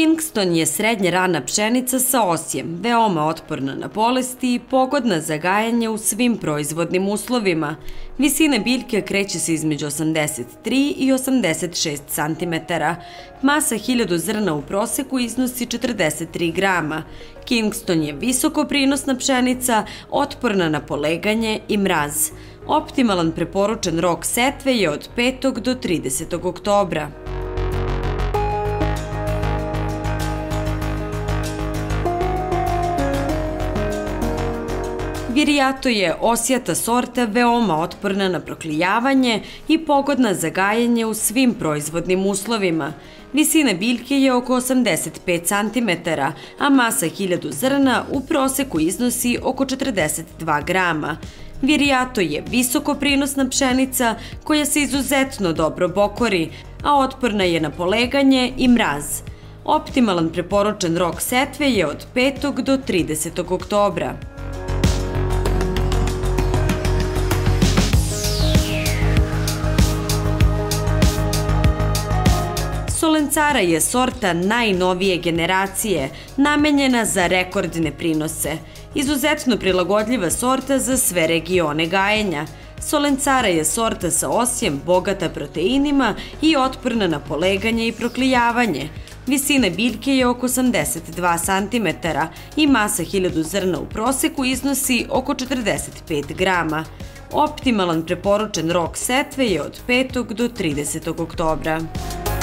Kingston je srednje rana pšenica sa osjem, veoma otporna na bolesti i pogodna za gajanje u svim proizvodnim uslovima. Visina biljke kreće se između 83 i 86 cm. Masa 1000 zrna u proseku iznosi 43 grama. Kingston je visoko prinosna pšenica, otporna na poleganje i mraz. Optimalan preporučen rok setve je od 5. do 30. oktobra. Virijato je osjata sorta veoma otporna na proklijavanje i pogodna za gajanje u svim proizvodnim uslovima. Visina biljke je oko 85 cm, a masa 1000 zrna u proseku iznosi oko 42 grama. Virijato je visoko prinosna pšenica koja se izuzetno dobro bokori, a otporna je na poleganje i mraz. Optimalan preporučen rok setve je od 5. do 30. oktobra. Solencara je sorta najnovije generacije, namenjena za rekordne prinose. Izuzetno prilagodljiva sorta za sve regione gajenja. Solencara je sorta sa osjem, bogata proteinima i otporna na poleganje i proklijavanje. Visina biljke je oko 82 cm i masa 1000 zrna u proseku iznosi oko 45 grama. Optimalan preporučen rok setve je od 5. do 30. oktobra.